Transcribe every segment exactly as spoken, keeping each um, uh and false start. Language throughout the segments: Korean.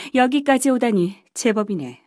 여기까지 오다니 제법이네.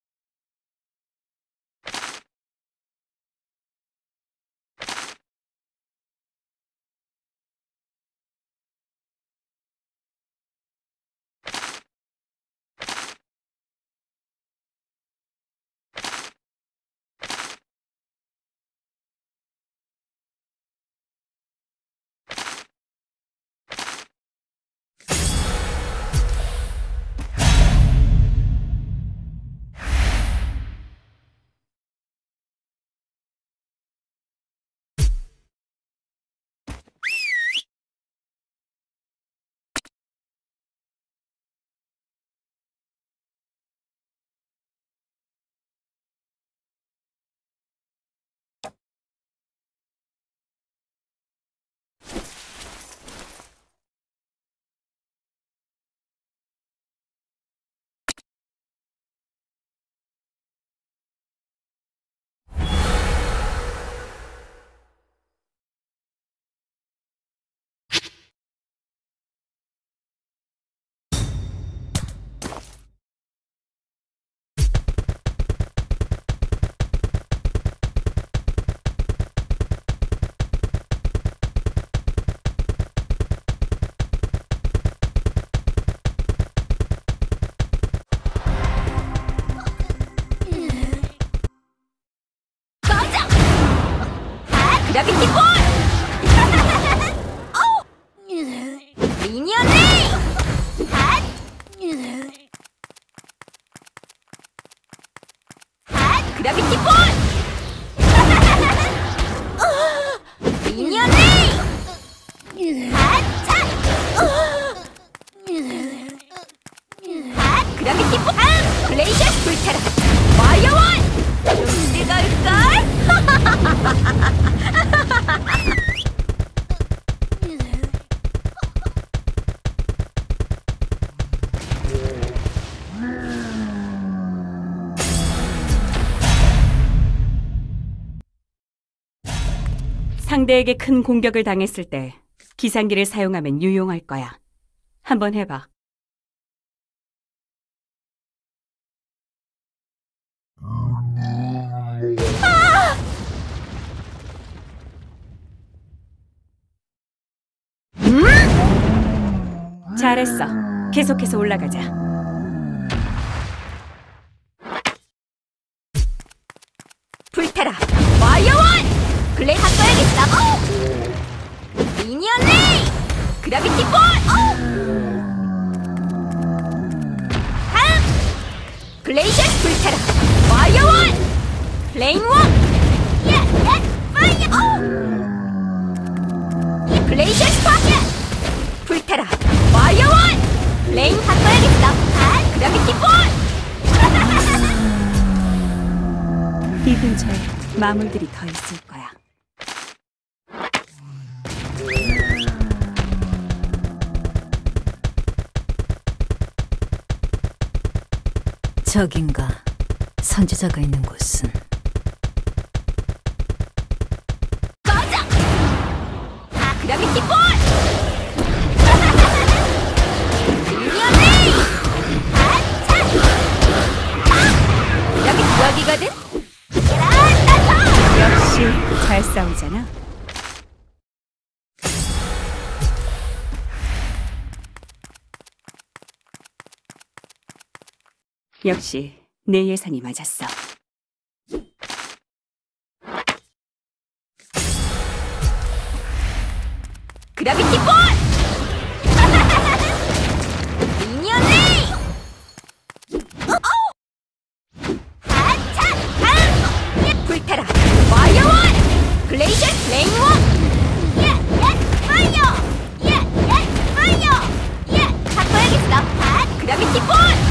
그라비티 볼! 미니언 레이! 핫! 핫! 그라비티 볼! 미니언 레이! 핫! 차! 핫! 그라비티 볼! 아! 블레이저 불타라! 파이어원! 좀 뜨거울걸? 상대에게 큰 공격을 당했을 때 기상기를 사용하면 유용할 거야. 한번 해봐. 음? 잘했어. 계속해서 올라가자. 불타라! 파이어원! 블레이 바꿔야겠어! 오! 미니언 레이! 그라비티 볼! 오! 다음! 블레이저 불타라! 파이어원! 플레인 원! 예! 예! 파이어! 오! 블레이저 스파크! 불타라! 파이어원! 플레인 바꿔야겠어! 아! 그라비티 볼! 이 근처에 마물들이 더 있을 거야. 저긴가? 선지자가 있는 곳은. 꺼져! 아, 그라비티 볼! 미니언 레이! 아, 차! 아! 그라비티 여기거든? 역시 잘 싸우잖아. 역시 내 예상이 맞았어. 그라비티 볼! 미니언 레이! 아차! 다음! 불타라! 파이어원! 블레이저 플레인 원! 예! 예! 파이어! 예! 예! 파이어! 예! 바꿔야겠어! 아! 그라비티 볼!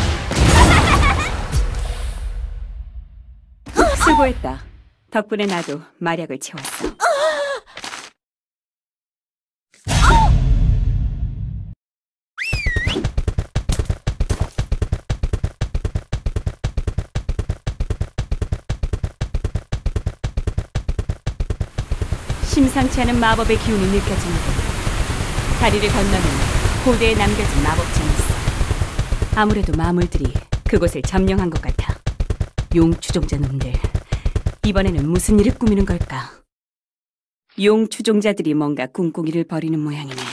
수고했다. 덕분에 나도 마력을 채웠어. 심상치 않은 마법의 기운이 느껴지는데 다리를 건너면 고대에 남겨진 마법전이 있어. 아무래도 마물들이 그곳을 점령한 것 같아. 용 추종자 놈들, 이번에는 무슨 일을 꾸미는 걸까? 용 추종자들이 뭔가 꿍꿍이를 벌이는 모양이네.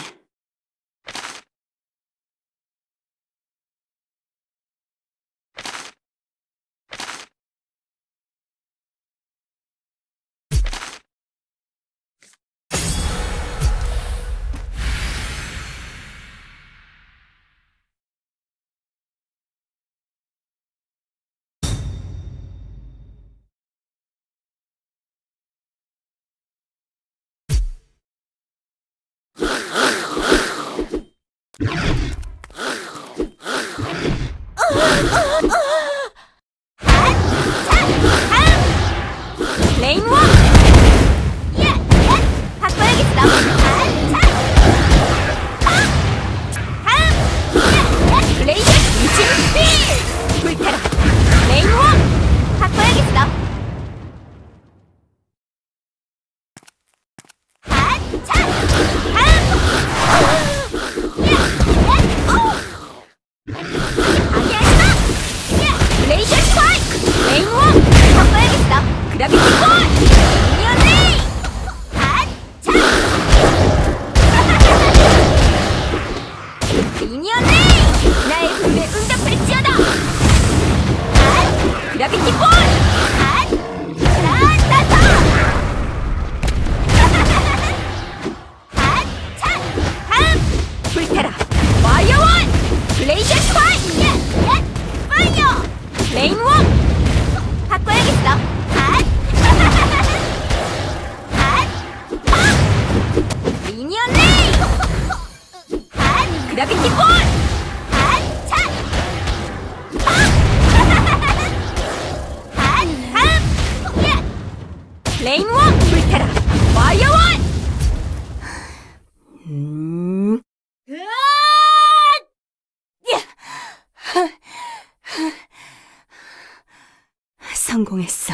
레인워! 예! 예! 바꿔야겠어! 아, 차! 아! 다음! 예! 예! 레이저 유진 필! 불타라! 레인워! 바꿔야겠어! 아, 차! 다음! 예! 예! 오! 아니야! 예! 레이저 스파이크! 레인워! 바꿔야겠어! 그라비티 볼! 미니언 아차! 미니언 나의 불에 응답할지어다! 아! 그라비티 볼! 아! 나타서! 아차! 다음! 불타라! 와이어원! 블레이저 스파이크! 예! 예! 파이어! 레인워! 바꿔야겠어! 미니언 레이! 그라비티 볼! 아차! 다음! 예! 레인워! 불타라! 와이어원! 음, 성공했어.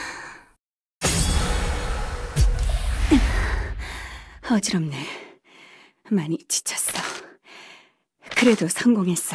어지럽네. 많이 지쳤어. 그래도 성공했어.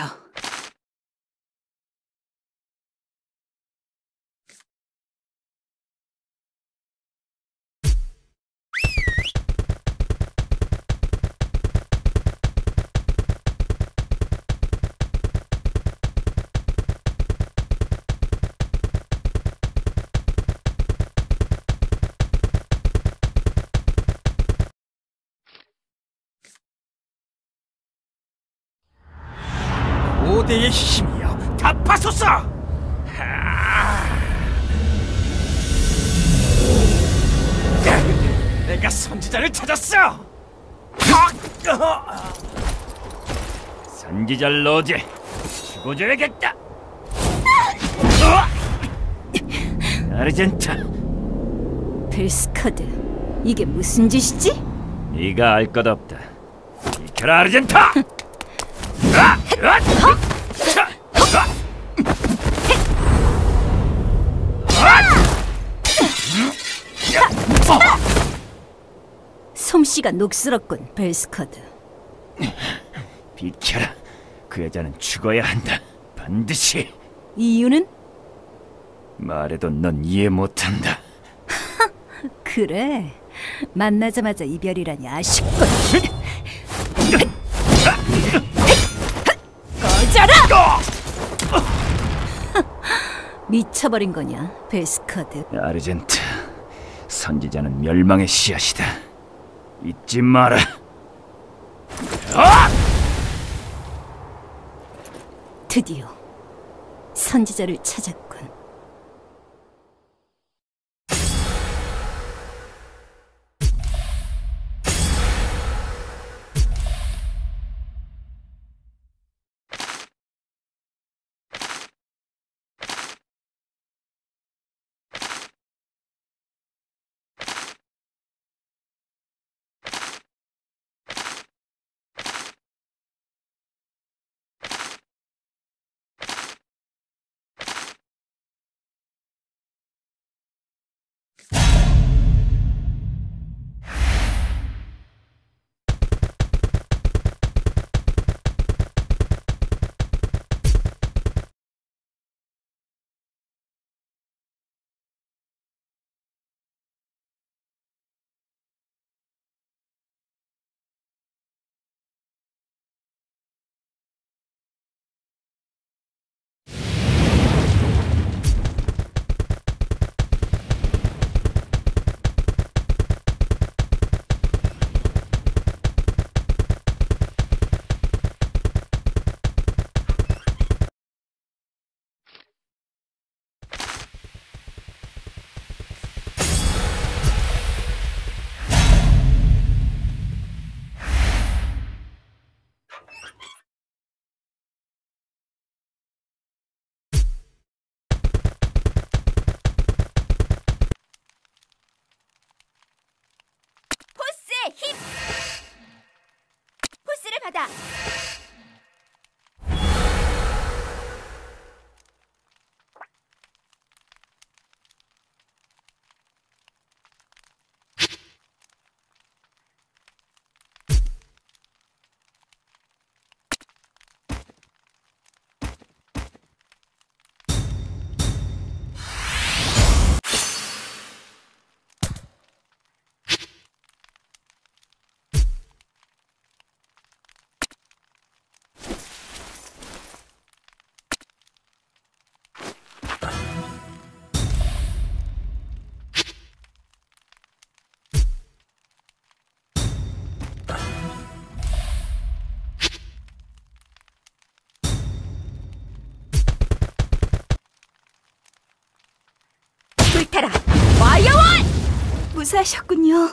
고대의 힘이여, 답하소서! 하... 내가 선지자를 찾았어! 하! 어! 선지자 로제, 죽어줘야겠다! 어! 아르젠타, 벨스카드, 이게 무슨 짓이지? 네가 알 것 없다. 비켜라, 아르젠타! 아! 아! 차! 아! 아! 솜씨가 녹슬었군, 벨스카드. 비켜라. 그 여자는 죽어야 한다. 반드시. 이유는? 말해도 넌 이해 못한다. 그래, 만나자마자 이별이라니 아쉽군. 꺼져라! 미쳐버린 거냐, 벨스카드. 아르젠트, 선지자는 멸망의 씨앗이다. 잊지 마라. 아! 드디어 선지자를 찾았군. 받아. 불타라. 와이어원! 무사하셨군요.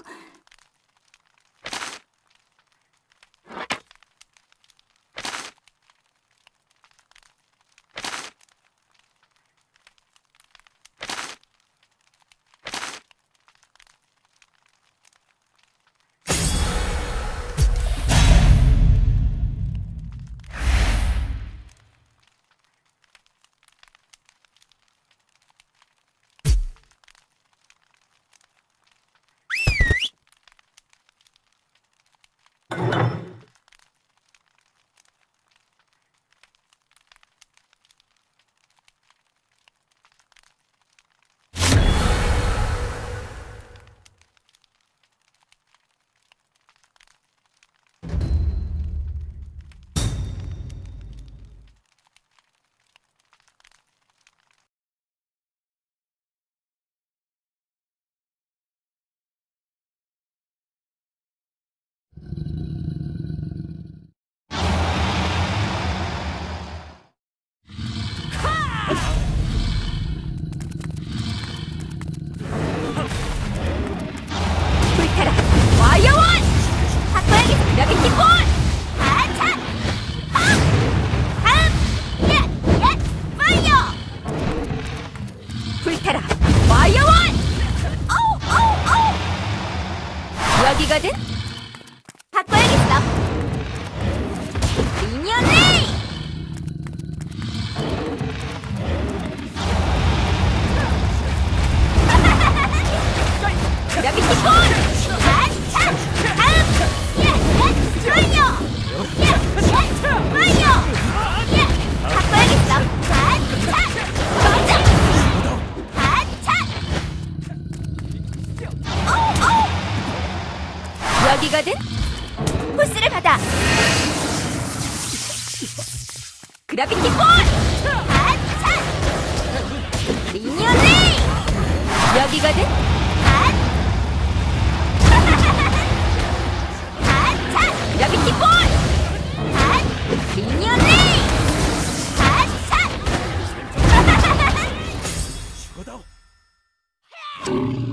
불타라. 와이어원! 학과에게서 그라비티 볼! 아차! 팍! 다음! 예! 예! 파이어! 불타라. 와이어원! 어우! 어우! 어우! 여기거든? 바꿔야겠어. 미니언 레이! 그라비티 볼! 아차! 다음! 예! 예! 파이어! 예! 예! 파이어! 예! 바꿔야겠어. 아차! 맞아! 아차! 어우! 어우! 여기거든? 후스를 받아! 그라비티 볼! 아차! 미니언 레이! 여기거든? 아! 아차! 그라비티 볼! 아! 미니언 레이! 아차!